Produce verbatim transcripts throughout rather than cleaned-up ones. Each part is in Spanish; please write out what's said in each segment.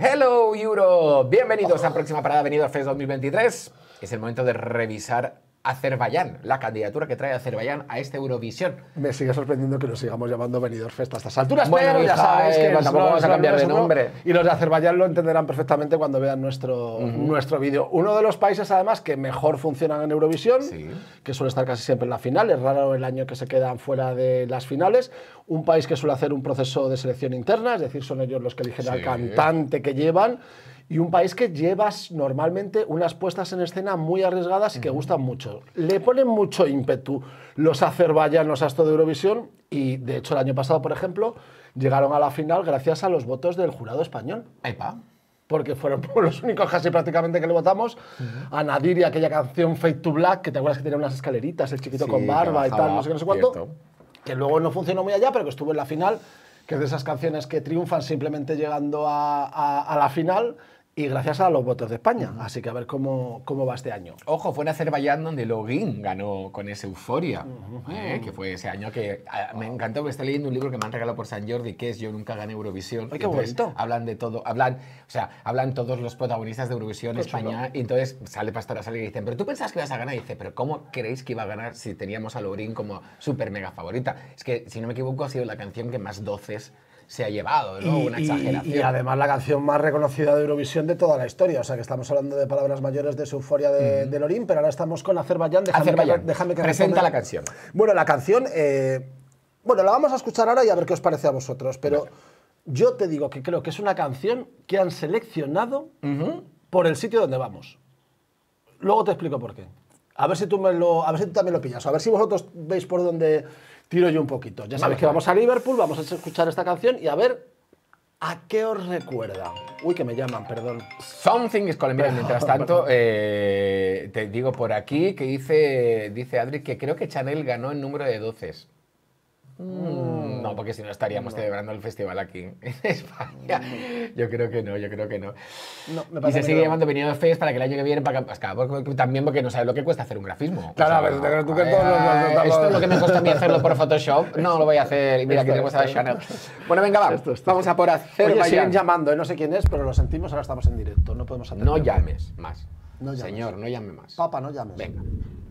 Hello Euro, bienvenidos a Próxima Parada Benidorm Fest dos mil veintitrés. Es el momento de revisar Azerbaiyán, la candidatura que trae Azerbaiyán a esta Eurovisión. Me sigue sorprendiendo que nos sigamos llamando Benidorm Fest a estas alturas, bueno, pero ya sabéis que tampoco no, vamos a cambiar de no, nombre. Y los de Azerbaiyán lo entenderán perfectamente cuando vean nuestro, uh-huh. nuestro vídeo. Uno de los países, además, que mejor funcionan en Eurovisión, sí. que suele estar casi siempre en la final, es raro el año que se quedan fuera de las finales. Un país que suele hacer un proceso de selección interna, es decir, son ellos los que eligen sí. al cantante que llevan. Y un país que llevas normalmente unas puestas en escena muy arriesgadas y que gustan mucho. Le ponen mucho ímpetu los azerbaiyanos a esto de Eurovisión y, de hecho, el año pasado, por ejemplo, llegaron a la final gracias a los votos del jurado español. Epa. Porque fueron los únicos casi prácticamente que le votamos. Uh-huh. A Nadir y aquella canción Fade to Black, que te acuerdas que tenía unas escaleritas, el chiquito sí, con barba y tal, no sé qué, no sé cuánto. Cierto. Que luego no funcionó muy allá, pero que estuvo en la final, que es de esas canciones que triunfan simplemente llegando a, a, a la final. Y gracias a los votos de España. Uh-huh. Así que a ver cómo, cómo va este año. Ojo, fue en Azerbaiyán donde Login ganó con esa euforia. Uh-huh. eh, que fue ese año que a, me encantó, porque estoy leyendo un libro que me han regalado por San Jordi, que es Yo nunca gané Eurovisión. Ay, qué bonito. Hablan de todo, hablan, o sea, hablan todos los protagonistas de Eurovisión en España. Y entonces sale Pastora Sale y dicen, pero tú pensabas que ibas a ganar. Y dice, pero ¿cómo creéis que iba a ganar si teníamos a Login como súper mega favorita? Es que, si no me equivoco, ha sido la canción que más doces se ha llevado, ¿no? Y, Una exageración. Y, y además la canción más reconocida de Eurovisión de toda la historia. O sea, que estamos hablando de palabras mayores de su euforia de, mm. de Loreen, pero ahora estamos con Azerbaiyán. Déjame Azerbaiyán. Que, déjame que Presenta retome. la canción. Bueno, la canción... Eh, bueno, la vamos a escuchar ahora y a ver qué os parece a vosotros. Pero vale. yo te digo que creo que es una canción que han seleccionado uh-huh. por el sitio donde vamos. Luego te explico por qué. A ver si tú, me lo, a ver si tú también lo pillas. A ver si vosotros veis por dónde tiro yo un poquito. Ya sabéis vale, que vamos a Liverpool, vamos a escuchar esta canción y a ver... ¿A qué os recuerda? Uy, que me llaman, perdón. Something is calling. Mira, mientras tanto, eh, te digo por aquí que dice, dice Adri que creo que Chanel ganó el número de doces. Mm, no, porque si no estaríamos no. celebrando el festival aquí en España. Mm. Yo creo que no, yo creo que no. no me y se sigue no. llamando Benidorm Fest para que el año que viene, para, porque, también porque no sabes lo que cuesta hacer un grafismo. Claro, o sea, a ver, tú que todos los... Esto es lo que me cuesta a mí hacerlo por Photoshop, no lo voy a hacer. Y mira, esto, que te cuesta Chanel. Bueno, venga, va, esto, esto. vamos a por hacer. Oye, siguen llamando, ¿eh? No sé quién es, pero lo sentimos, ahora estamos en directo, no podemos atender. No llames más. No llames. Señor, no llame más. Papa, no llames. Venga.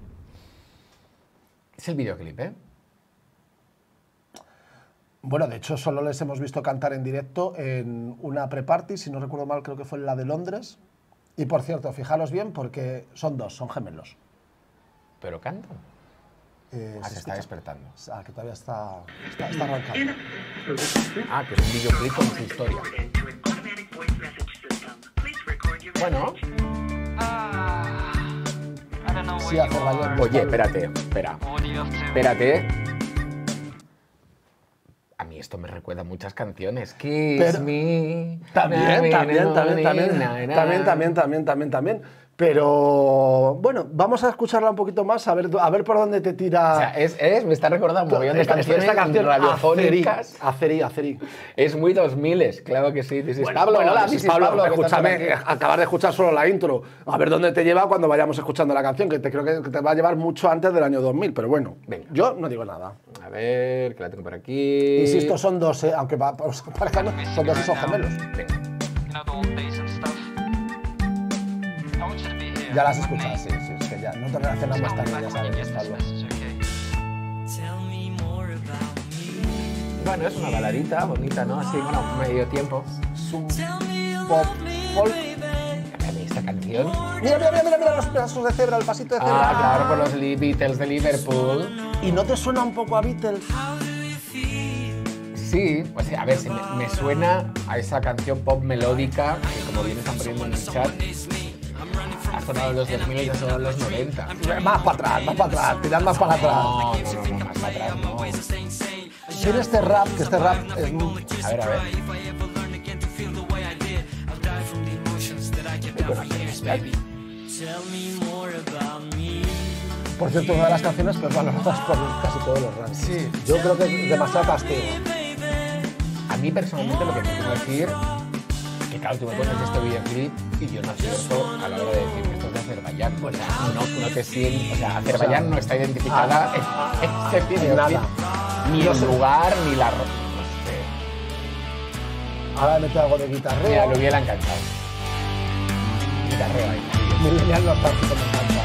Es el videoclip, ¿eh? Bueno, de hecho, solo les hemos visto cantar en directo en una pre-party, si no recuerdo mal, creo que fue la de Londres. Y, por cierto, fijaros bien, porque son dos, son gemelos. ¿Pero cantan? Eh, ah, se, se está despertando. Ah, que todavía está, está, está arrancando. Ah, que es un videoclip con su historia. Bueno. Sí, Azerbaiyán. Oye, espérate, espera. Espérate. A mí esto me recuerda a muchas canciones. Kiss Pero, me. También, también, también, también, también, también, también, también, también. Pero, bueno, vamos a escucharla un poquito más, a ver, a ver por dónde te tira... O sea, es, es, me está recordando un montón de esta, canciones esta canción radiofónicas. Azerí, Azerí. Es muy dos miles, claro que sí. Dices, bueno, Pablo, bueno, hola, dices, Pablo, Pablo escúchame, acabas de escuchar solo la intro. A ver dónde te lleva cuando vayamos escuchando la canción, que te creo que te va a llevar mucho antes del año dos mil, pero bueno, venga, yo no digo nada. A ver, que la tengo por aquí. Insisto, son dos, ¿eh? Aunque parezca no, son dos y son gemelos. Venga. Ya las escuchas, sí, sí, es que ya no te relacionas más tarde, ya sabes, Pablo. Bueno, es una baladita bonita, ¿no? Así, bueno, medio tiempo. Es un pop folk. Esta canción. Mira, mira, mira, mira, mira los pedazos de cebra, el pasito de cebra. Ah, claro, por los Beatles de Liverpool. ¿Y no te suena un poco a Beatles? Sí, pues a ver, se me, me suena a esa canción pop melódica que, como bien están poniendo en el chat, ha sonado en los dos mil y ha sonado en los noventa. Más para atrás, más para atrás, tirad más para atrás. No, no, no, no, más para atrás, no. Tiene este rap, que este rap es muy... A ver, a ver. Por cierto, una de las canciones pues valoradas por casi todos los rankings. Sí. Yo creo que es demasiado castigo. A mí personalmente lo que me tengo que decir que claro, tú me pones este videoclip y yo no acierto a la hora de decir que esto es de Azerbaiyán. O sea, no, no te sientes... O sea, Azerbaiyán o sea, no está identificada ah, en este videoclip. Ni el lugar, ni la... No sé. Ahora le meto algo de guitarreo. Mira, lo hubiera encantado. Guitarreo ahí. Millennial nostálgico me encanta.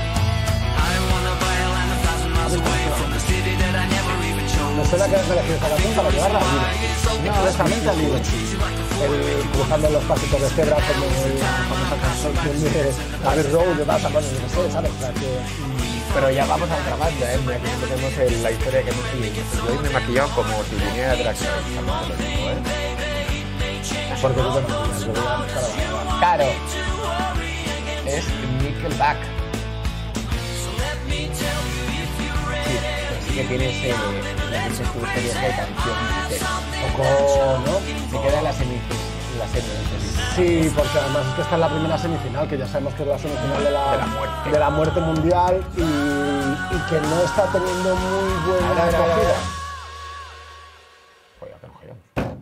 Me suena que has elegido esta canción para llevarla al libro. No, directamente al libro. El cruzando los pasitos de cebra como la famosa canción de David Rowe, de Basa, bueno, no sé, ¿sabes? O sea, que... Pero ya vamos a otra banda, ¿eh? Mira, que tenemos el, la historia que hemos vivido. Yo hoy me he maquillado como Tirinea de Drag Race, también te lo digo, ¿eh? Porque tú te maquillas, yo voy a buscar a la Claro. Es Nickelback. Sí, sí que tiene ese, la que se experiencia de canción. un poco, ¿no? Se queda en la semifinal. La semifinal. Sí, porque además es que esta es la primera semifinal, que ya sabemos que es la semifinal de la, de la, muerte. De la muerte mundial y, y que no está teniendo muy buena acogida. Voy a hacer un giro.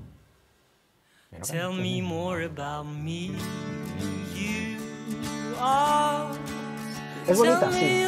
Tell me more about me. You are. Es bonita, sí.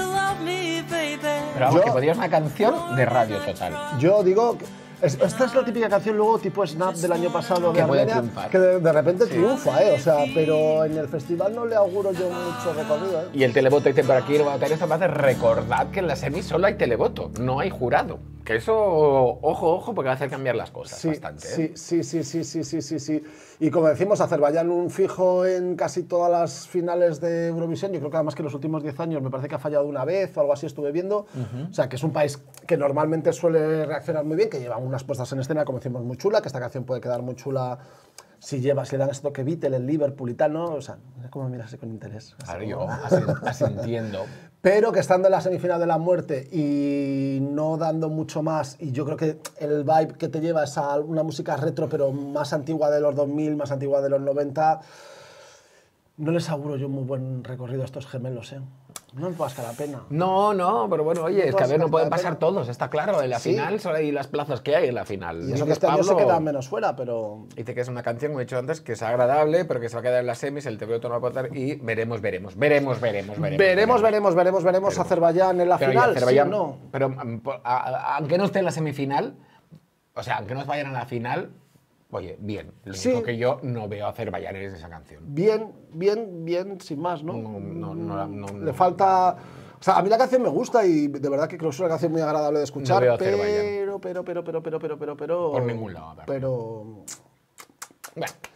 Pero vamos, yo, que podrías una canción de Radio Total. Yo digo... Es, esta es la típica canción luego tipo Snap del año pasado de Armenia, que de, de repente sí. triunfa, ¿eh? O sea, pero en el festival no le auguro yo mucho recorrido, ¿eh? Y el televoto dice por aquí, esto me hace recordad que en la semi solo hay televoto, no hay jurado. Que eso, ojo, ojo, porque va a hacer cambiar las cosas sí, bastante. Sí, ¿eh? sí, sí, sí, sí, sí, sí, sí. Y como decimos, Azerbaiyán un fijo en casi todas las finales de Eurovisión. Yo creo que además que en los últimos diez años me parece que ha fallado una vez o algo así, estuve viendo. Uh-huh. O sea, que es un país que normalmente suele reaccionar muy bien, que lleva unas puestas en escena, como decimos, muy chula, que esta canción puede quedar muy chula si lleva, si le dan esto que Beatle, el Liverpool y tal, ¿no? O sea, como miras así con interés. Claro, yo así, así entiendo. Pero que estando en la semifinal de la muerte y no dando mucho más, y yo creo que el vibe que te lleva es a una música retro, pero más antigua de los dos mil, más antigua de los noventa, no les auguro yo un muy buen recorrido a estos gemelos, ¿eh? No me pasca la pena. No, no, pero bueno, oye, no es que a ver, no pueden pasar todos, está claro. En la sí. final solo hay las plazas que hay en la final. Y eso que este Pablo, año se quedan menos fuera, pero... Dice que es una canción, como he dicho antes, que es agradable, pero que se va a quedar en las semis, el T V no va a poder y veremos, veremos, veremos, veremos, veremos. Veremos, veremos, veremos, veremos Azerbaiyán en la pero final, Azerbaiyán, sí, no. Pero a, a, aunque no esté en la semifinal, o sea, aunque no vayan a la final... Oye, bien. Lo único sí. que yo no veo a Azerbaiyán en esa canción. Bien, bien, bien, sin más, ¿no? No, no, no, no, no Le falta... O sea, a mí la canción me gusta y de verdad que creo que es una canción muy agradable de escuchar, no veo pero, pero, pero, pero, pero, pero, pero, pero... Por ningún lado. Pero... Bueno.